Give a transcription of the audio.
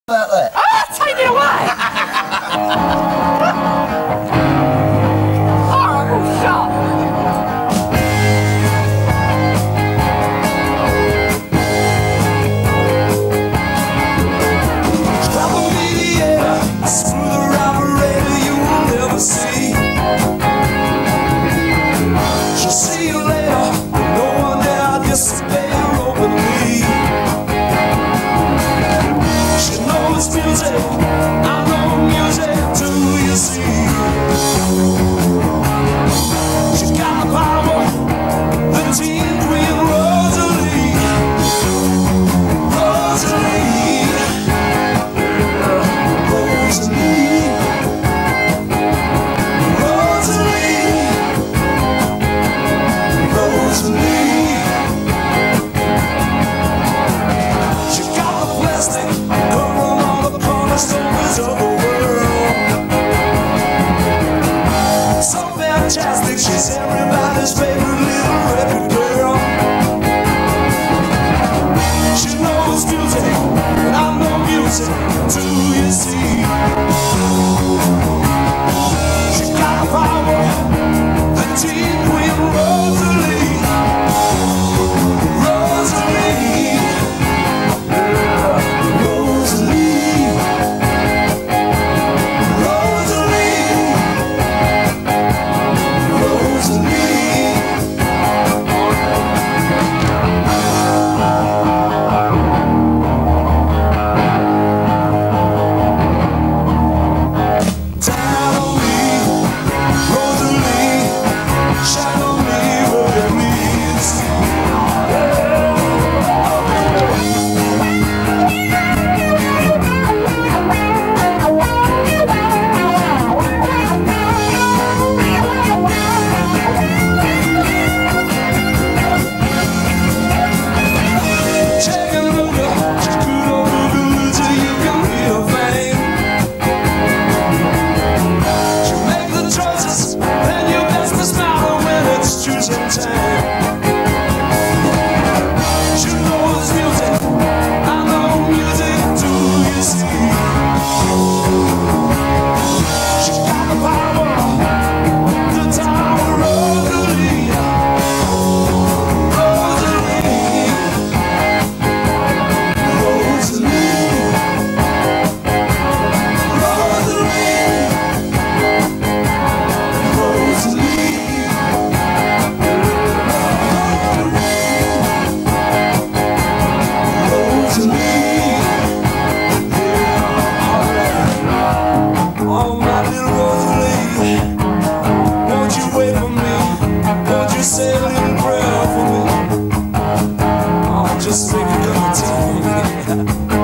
about that? Ah, take it away! Horrible shot! Travel me the air, smooth operator you will never see. She'll see you later, no one there disobey her openly. She knows music, I know music, do you see? She's got the power, the teen queen Rosalie. Rosalie, Rosalie, Rosalie, Rosalie. She got the plastic covering all the cornerstones of the world. So fantastic, she's everybody's favorite little record girl. She knows music, and I know music, do you see? She got the power, the teen queen Rosalie. Rosalie, Rosalie, Rosalie, Tell me, Rosalie, shadow me what it means. Check it over, just put on the good till you can hear a thing. She make the choices, then you best to smile when it's choosing time. She knows music, I know music, do you see? She got the power, the tower, Rosalie. Rosalie, Rosalie, Rosalie, oh my little Rosalie, won't you wait for me? Won't you say a little prayer for me? Oh, just make a cup of tea for me.